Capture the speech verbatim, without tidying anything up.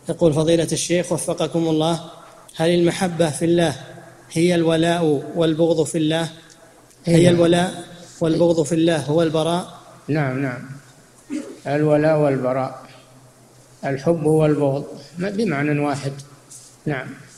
يقول فضيلة الشيخ وفقكم الله: هل المحبة في الله هي الولاء والبغض في الله؟ هي الولاء والبغض في الله هو البراء؟ نعم نعم، الولاء والبراء، الحب والبغض بمعنى واحد. نعم.